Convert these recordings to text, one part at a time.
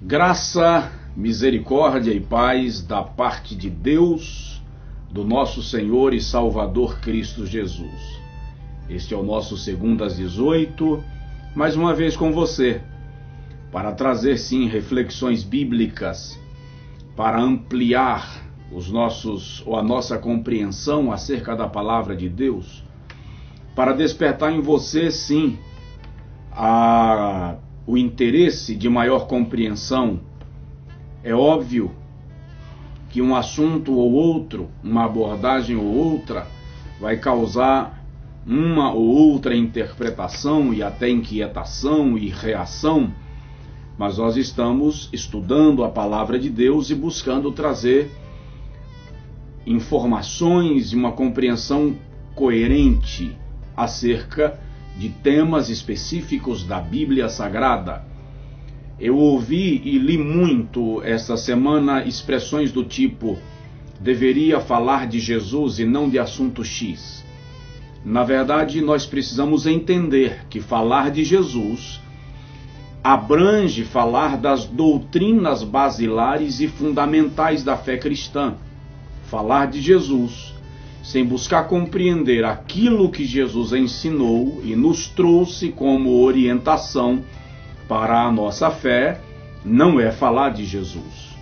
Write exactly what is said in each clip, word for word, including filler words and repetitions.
Graça, misericórdia e paz da parte de Deus, do nosso Senhor e Salvador Cristo Jesus. Este é o nosso Segundo às dezoito, mais uma vez com você, para trazer sim reflexões bíblicas, para ampliar os nossos, ou a nossa compreensão acerca da palavra de Deus, para despertar em você sim a, o interesse de maior compreensão. É óbvio que um assunto ou outro, uma abordagem ou outra, vai causar uma ou outra interpretação e até inquietação e reação, mas nós estamos estudando a palavra de Deus e buscando trazer informações e uma compreensão coerente acerca de temas específicos da Bíblia Sagrada. Eu ouvi e li muito esta semana expressões do tipo: deveria falar de Jesus e não de assunto X. Na verdade, nós precisamos entender que falar de Jesus abrange falar das doutrinas basilares e fundamentais da fé cristã. Falar de Jesus sem buscar compreender aquilo que Jesus ensinou e nos trouxe como orientação para a nossa fé, não é falar de Jesus.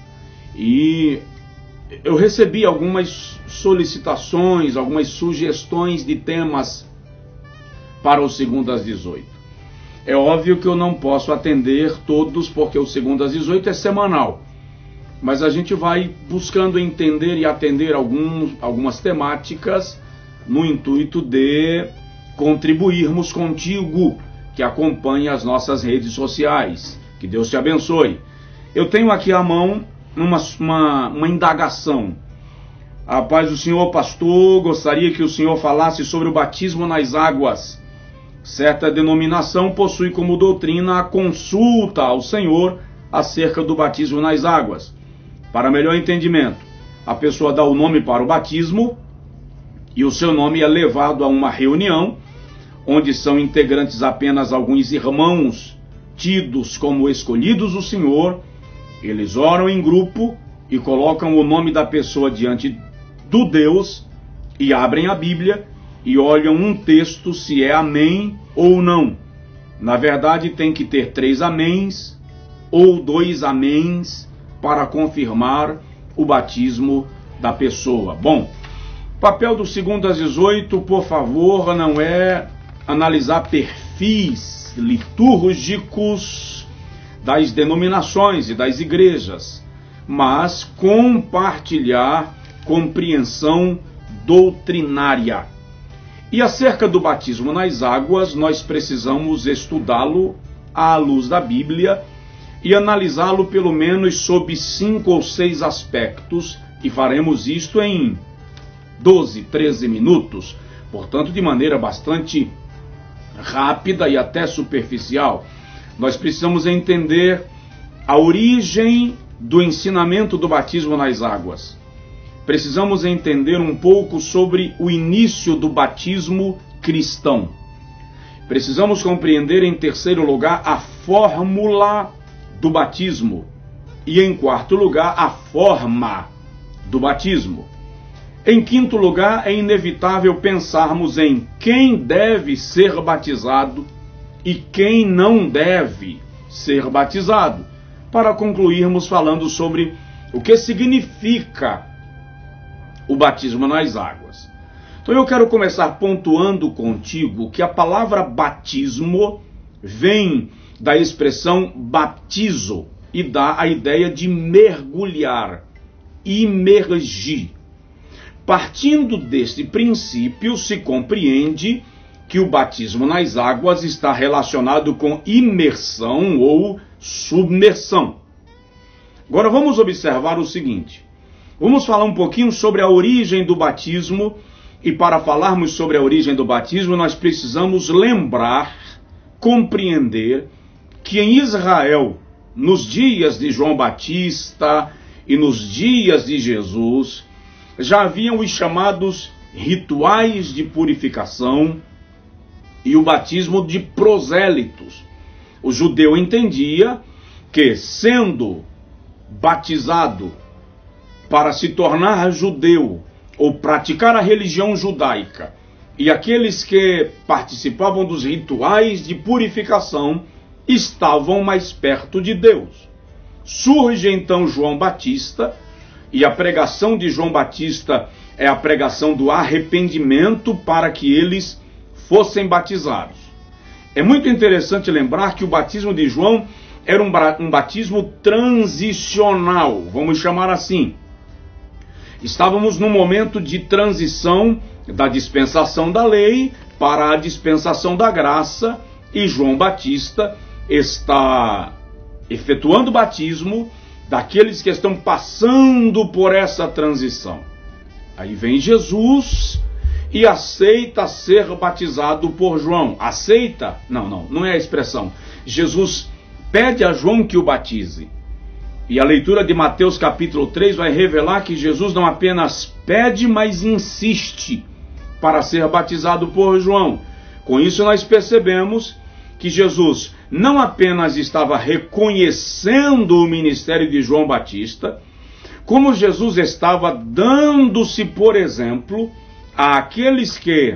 E eu recebi algumas solicitações, algumas sugestões de temas para o Segundo às dezoito. É óbvio que eu não posso atender todos, porque o Segundo às dezoito é semanal. Mas a gente vai buscando entender e atender alguns, algumas temáticas no intuito de contribuirmos contigo, que acompanha as nossas redes sociais. Que Deus te abençoe. Eu tenho aqui à mão uma, uma, uma indagação. A paz do Senhor, pastor, gostaria que o senhor falasse sobre o batismo nas águas. Certa denominação possui como doutrina a consulta ao Senhor acerca do batismo nas águas. Para melhor entendimento, a pessoa dá o nome para o batismo e o seu nome é levado a uma reunião onde são integrantes apenas alguns irmãos tidos como escolhidos do Senhor. Eles oram em grupo e colocam o nome da pessoa diante do Deus e abrem a Bíblia e olham um texto se é amém ou não. Na verdade, tem que ter três améns ou dois améns para confirmar o batismo da pessoa. Bom, o papel do Segundo às dezoito, por favor, não é analisar perfis litúrgicos das denominações e das igrejas, mas compartilhar compreensão doutrinária. E acerca do batismo nas águas, nós precisamos estudá-lo à luz da Bíblia e analisá-lo pelo menos sob cinco ou seis aspectos, e faremos isto em doze, treze minutos, portanto de maneira bastante rápida e até superficial. Nós precisamos entender a origem do ensinamento do batismo nas águas. Precisamos entender um pouco sobre o início do batismo cristão. Precisamos compreender, em terceiro lugar, a fórmula do batismo. E, em quarto lugar, a forma do batismo. Em quinto lugar, é inevitável pensarmos em quem deve ser batizado e quem não deve ser batizado, para concluirmos falando sobre o que significa o batismo nas águas. Então eu quero começar pontuando contigo que a palavra batismo vem da expressão batizo e dá a ideia de mergulhar, imergir. Partindo deste princípio, se compreende que o batismo nas águas está relacionado com imersão ou submersão. Agora vamos observar o seguinte. Vamos falar um pouquinho sobre a origem do batismo, e para falarmos sobre a origem do batismo, nós precisamos lembrar, compreender que em Israel, nos dias de João Batista e nos dias de Jesus, já haviam os chamados rituais de purificação e o batismo de prosélitos. O judeu entendia que, sendo batizado para se tornar judeu ou praticar a religião judaica, e aqueles que participavam dos rituais de purificação estavam mais perto de Deus. Surge então João Batista, e a pregação de João Batista é a pregação do arrependimento para que eles fossem batizados. É muito interessante lembrar que o batismo de João era um, um batismo transicional, vamos chamar assim. Estávamos num momento de transição da dispensação da lei para a dispensação da graça, e João Batista está efetuando o batismo daqueles que estão passando por essa transição. Aí vem Jesus e aceita ser batizado por João. Aceita? Não, não, não é a expressão. Jesus pede a João que o batize. E a leitura de Mateus capítulo três vai revelar que Jesus não apenas pede, mas insiste para ser batizado por João. Com isso nós percebemos que Jesus não apenas estava reconhecendo o ministério de João Batista, como Jesus estava dando-se, por exemplo, àqueles que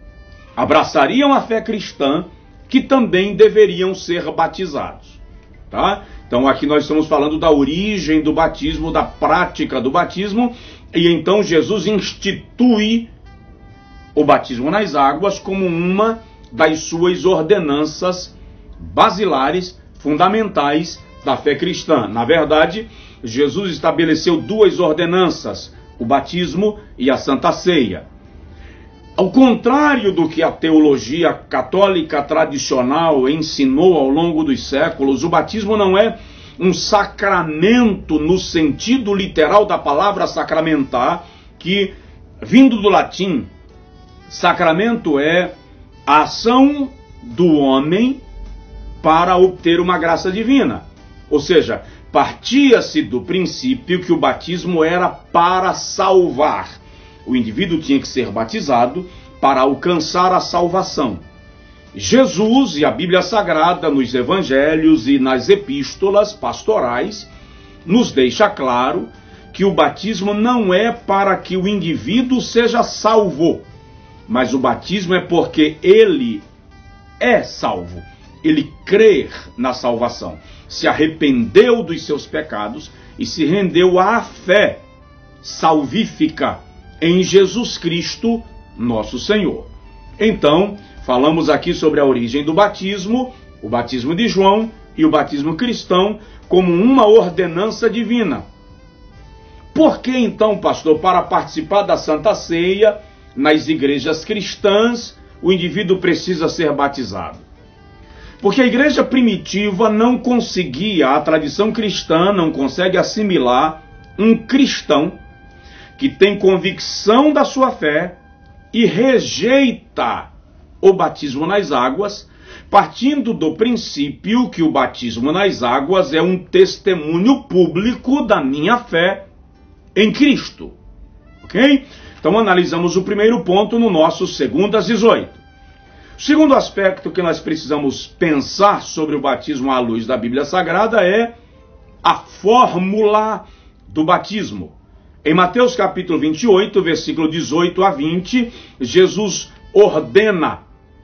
abraçariam a fé cristã, que também deveriam ser batizados. Tá? Então aqui nós estamos falando da origem do batismo, da prática do batismo, e então Jesus institui o batismo nas águas como uma das suas ordenanças basilares, fundamentais da fé cristã. Na verdade, Jesus estabeleceu duas ordenanças, o batismo e a Santa Ceia. Ao contrário do que a teologia católica tradicional ensinou ao longo dos séculos, o batismo não é um sacramento no sentido literal da palavra sacramentar, que, vindo do latim, sacramento é a ação do homem para obter uma graça divina. Ou seja, partia-se do princípio que o batismo era para salvar. O indivíduo tinha que ser batizado para alcançar a salvação. Jesus e a Bíblia Sagrada, nos evangelhos e nas epístolas pastorais, nos deixa claro que o batismo não é para que o indivíduo seja salvo, mas o batismo é porque ele é salvo. Ele crê na salvação, se arrependeu dos seus pecados e se rendeu à fé salvífica em Jesus Cristo, nosso Senhor. Então, falamos aqui sobre a origem do batismo, o batismo de João e o batismo cristão como uma ordenança divina. Por que então, pastor, para participar da Santa Ceia, nas igrejas cristãs, o indivíduo precisa ser batizado? Porque a igreja primitiva não conseguia, a tradição cristã não consegue assimilar um cristão que tem convicção da sua fé e rejeita o batismo nas águas, partindo do princípio que o batismo nas águas é um testemunho público da minha fé em Cristo. Ok? Então analisamos o primeiro ponto no nosso segundo às dezoito. O segundo aspecto que nós precisamos pensar sobre o batismo à luz da Bíblia Sagrada é a fórmula do batismo. Em Mateus capítulo vinte e oito, versículo dezoito a vinte, Jesus ordena: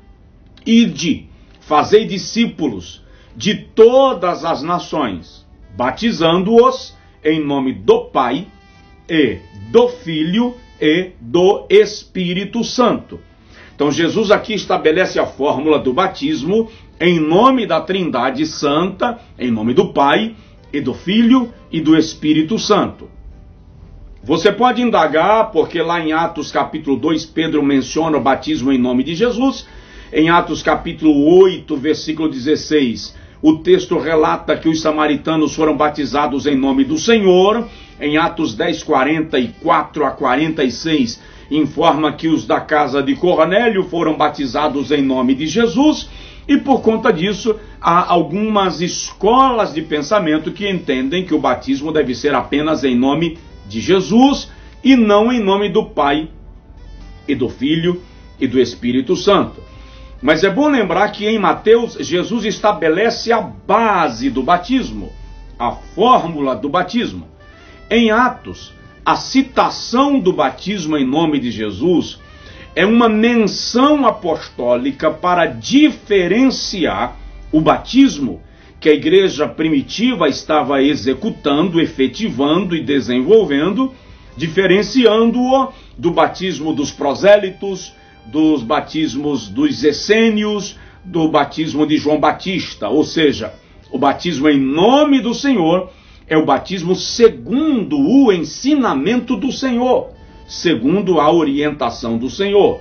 ide, fazei discípulos de todas as nações, batizando-os em nome do Pai e do Filho e do Espírito Santo. Então Jesus aqui estabelece a fórmula do batismo em nome da Trindade Santa, em nome do Pai e do Filho e do Espírito Santo. Você pode indagar, porque lá em Atos capítulo dois, Pedro menciona o batismo em nome de Jesus. Em Atos capítulo oito, versículo dezesseis, o texto relata que os samaritanos foram batizados em nome do Senhor. Em Atos dez, quarenta e quatro a quarenta e seis, informa que os da casa de Cornélio foram batizados em nome de Jesus. E por conta disso, há algumas escolas de pensamento que entendem que o batismo deve ser apenas em nome de Jesus e não em nome do Pai e do Filho e do Espírito Santo. Mas é bom lembrar que em Mateus, Jesus estabelece a base do batismo, a fórmula do batismo. Em Atos, a citação do batismo em nome de Jesus é uma menção apostólica para diferenciar o batismo que a igreja primitiva estava executando, efetivando e desenvolvendo, diferenciando-o do batismo dos prosélitos, dos batismos dos essênios, do batismo de João Batista. Ou seja, o batismo em nome do Senhor é o batismo segundo o ensinamento do Senhor, segundo a orientação do Senhor.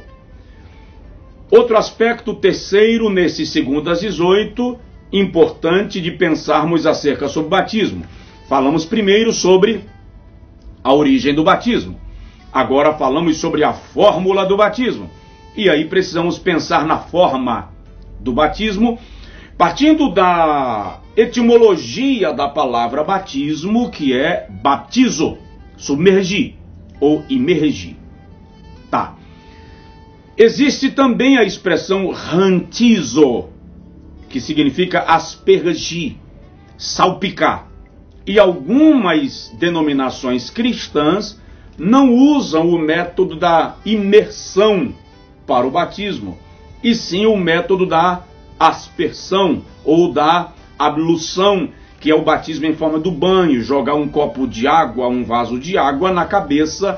Outro aspecto terceiro, nesse segundo às dezoito, importante de pensarmos acerca sobre o batismo. Falamos primeiro sobre a origem do batismo. Agora falamos sobre a fórmula do batismo. E aí precisamos pensar na forma do batismo, partindo da etimologia da palavra batismo, que é baptizo, submergir ou imergir. Tá. Existe também a expressão rantizo, que significa aspergir, salpicar. E algumas denominações cristãs não usam o método da imersão para o batismo, e sim o método da aspersão ou da ablução, que é o batismo em forma do banho, jogar um copo de água, um vaso de água na cabeça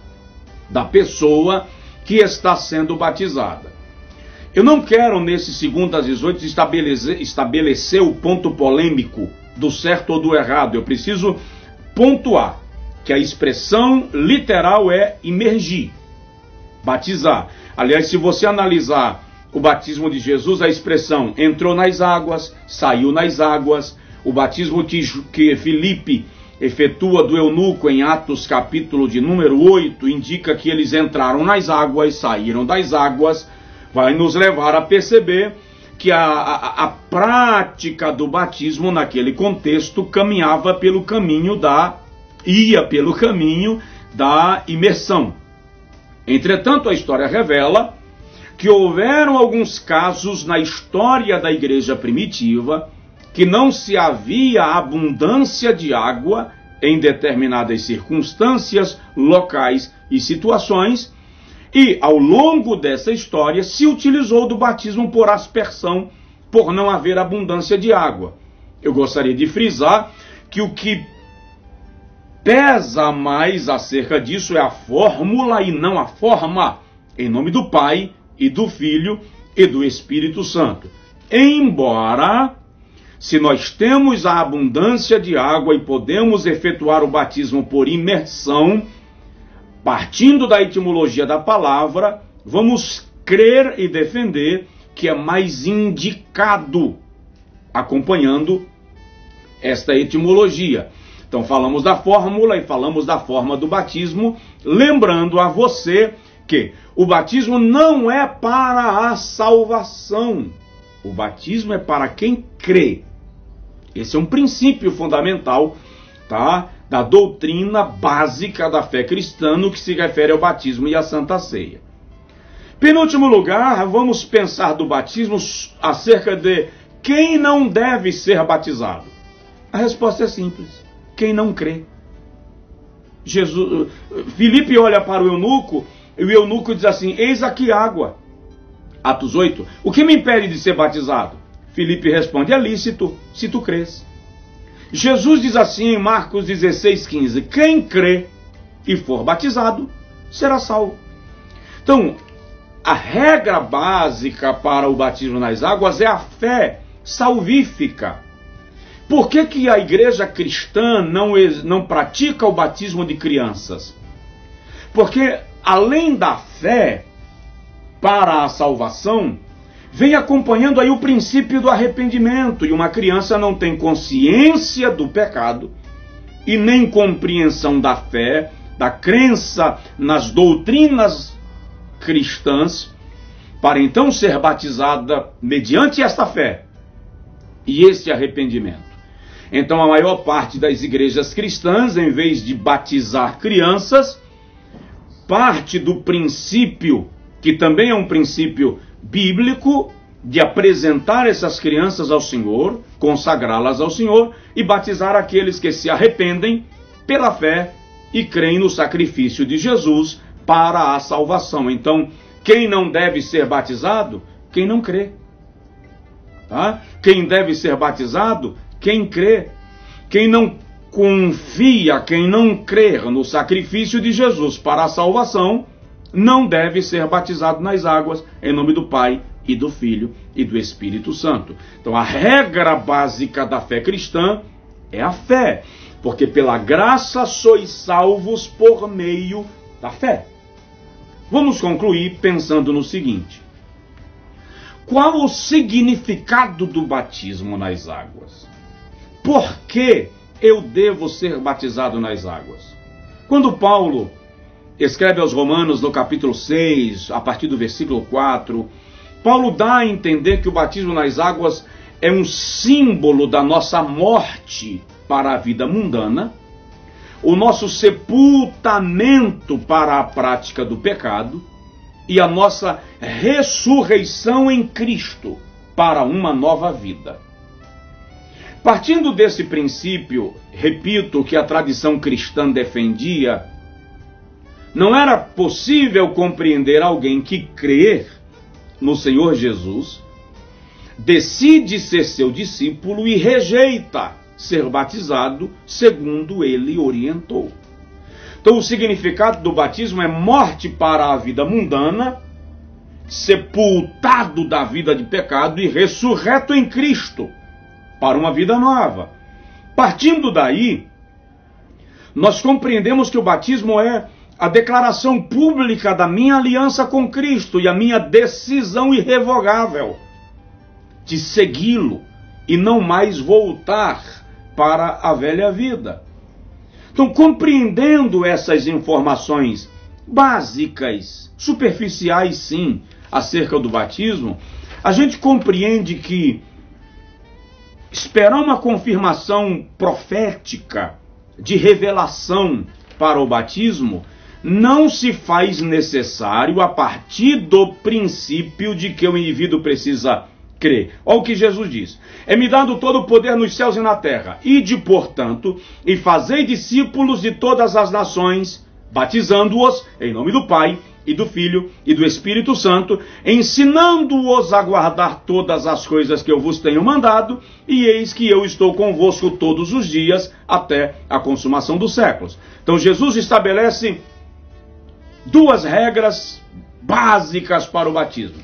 da pessoa que está sendo batizada. Eu não quero, nesse segundo às dezoito, estabelecer, estabelecer o ponto polêmico do certo ou do errado. Eu preciso pontuar que a expressão literal é imergir, batizar. Aliás, se você analisar o batismo de Jesus, a expressão entrou nas águas, saiu nas águas. O batismo que, que Filipe efetua do eunuco em Atos capítulo de número oito, indica que eles entraram nas águas, saíram das águas. Vai nos levar a perceber que a, a, a prática do batismo naquele contexto caminhava pelo caminho da, ia pelo caminho da imersão. Entretanto, a história revela que houveram alguns casos na história da igreja primitiva que não se havia abundância de água em determinadas circunstâncias, locais e situações, e ao longo dessa história se utilizou do batismo por aspersão, por não haver abundância de água. Eu gostaria de frisar que o que pesa mais acerca disso é a fórmula e não a forma, em nome do Pai e do Filho e do Espírito Santo. Embora, se nós temos a abundância de água e podemos efetuar o batismo por imersão, partindo da etimologia da palavra, vamos crer e defender que é mais indicado, acompanhando esta etimologia. Então falamos da fórmula e falamos da forma do batismo, lembrando a você que o batismo não é para a salvação. O batismo é para quem crê. Esse é um princípio fundamental, tá, da doutrina básica da fé cristã no que se refere ao batismo e à Santa Ceia. Penúltimo lugar, vamos pensar do batismo acerca de quem não deve ser batizado. A resposta é simples: quem não crê. Jesus, Filipe olha para o eunuco e o eunuco diz assim: eis aqui água. Atos oito. O que me impede de ser batizado? Filipe responde: é lícito, se tu crês. Jesus diz assim em Marcos dezesseis, quinze: quem crê e for batizado será salvo. Então, a regra básica para o batismo nas águas é a fé salvífica. Por que que a igreja cristã não, não pratica o batismo de crianças? Porque além da fé para a salvação, vem acompanhando aí o princípio do arrependimento, e uma criança não tem consciência do pecado e nem compreensão da fé, da crença nas doutrinas cristãs, para então ser batizada mediante esta fé e esse arrependimento. Então a maior parte das igrejas cristãs, em vez de batizar crianças, parte do princípio, que também é um princípio bíblico, de apresentar essas crianças ao Senhor, consagrá-las ao Senhor e batizar aqueles que se arrependem pela fé e creem no sacrifício de Jesus para a salvação. Então, quem não deve ser batizado? Quem não crê. Tá? Quem deve ser batizado? Quem crê. Quem não confia, quem não crê no sacrifício de Jesus para a salvação, não deve ser batizado nas águas, em nome do Pai e do Filho e do Espírito Santo. Então a regra básica da fé cristã é a fé, porque pela graça sois salvos por meio da fé. Vamos concluir pensando no seguinte: qual o significado do batismo nas águas? Por que eu devo ser batizado nas águas? Quando Paulo escreve aos Romanos no capítulo seis, a partir do versículo quatro, Paulo dá a entender que o batismo nas águas é um símbolo da nossa morte para a vida mundana, o nosso sepultamento para a prática do pecado e a nossa ressurreição em Cristo para uma nova vida. Partindo desse princípio, repito, que a tradição cristã defendia, não era possível compreender alguém que crê no Senhor Jesus, decide ser seu discípulo e rejeita ser batizado segundo ele orientou. Então o significado do batismo é morte para a vida mundana, sepultado da vida de pecado e ressurreto em Cristo para uma vida nova. Partindo daí, nós compreendemos que o batismo é a declaração pública da minha aliança com Cristo e a minha decisão irrevogável de segui-lo e não mais voltar para a velha vida. Então, compreendendo essas informações básicas, superficiais sim, acerca do batismo, a gente compreende que esperar uma confirmação profética de revelação para o batismo não se faz necessário a partir do princípio de que o indivíduo precisa crer. Olha o que Jesus diz: é-me dado todo o poder nos céus e na terra. Ide, portanto, e fazei discípulos de todas as nações, batizando-os em nome do Pai e do Filho e do Espírito Santo, ensinando-os a guardar todas as coisas que eu vos tenho mandado, e eis que eu estou convosco todos os dias até a consumação dos séculos. Então Jesus estabelece duas regras básicas para o batismo.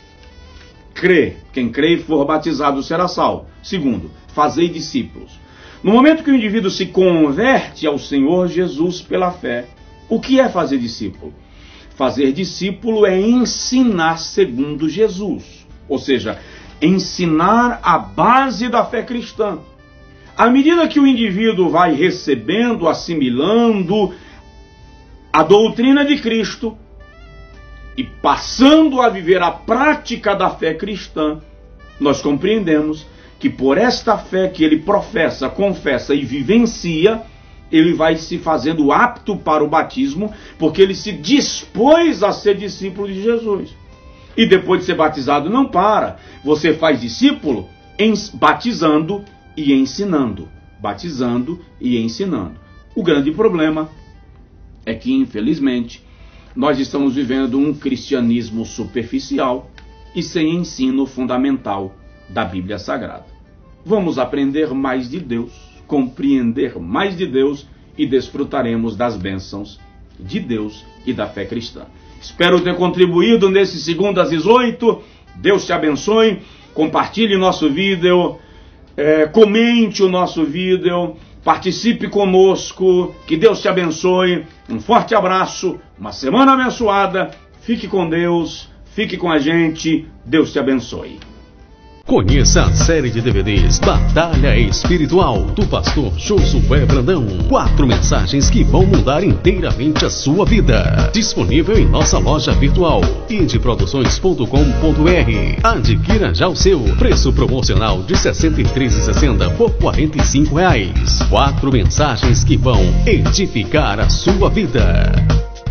Crê. Quem crê e for batizado será salvo. Segundo, fazei discípulos. No momento que o indivíduo se converte ao Senhor Jesus pela fé, o que é fazer discípulo? Fazer discípulo é ensinar segundo Jesus. Ou seja, ensinar a base da fé cristã. À medida que o indivíduo vai recebendo, assimilando a doutrina de Cristo e passando a viver a prática da fé cristã, nós compreendemos que por esta fé que ele professa, confessa e vivencia, ele vai se fazendo apto para o batismo, porque ele se dispôs a ser discípulo de Jesus. E depois de ser batizado, não para. Você faz discípulo em, batizando e ensinando. Batizando e ensinando. O grande problema é que, infelizmente, nós estamos vivendo um cristianismo superficial e sem ensino fundamental da Bíblia Sagrada. Vamos aprender mais de Deus, compreender mais de Deus e desfrutaremos das bênçãos de Deus e da fé cristã. Espero ter contribuído nesse segundo às dezoito. Deus te abençoe. Compartilhe nosso vídeo, é, comente o nosso vídeo, participe conosco. Que Deus te abençoe. Um forte abraço, uma semana abençoada. Fique com Deus, fique com a gente. Deus te abençoe. Conheça a série de D V Ds Batalha Espiritual, do pastor Josué Brandão. Quatro mensagens que vão mudar inteiramente a sua vida. Disponível em nossa loja virtual, inde produções ponto com ponto br. Adquira já o seu. Preço promocional de sessenta e três reais e sessenta centavos por quarenta e cinco reais. Quatro mensagens que vão edificar a sua vida.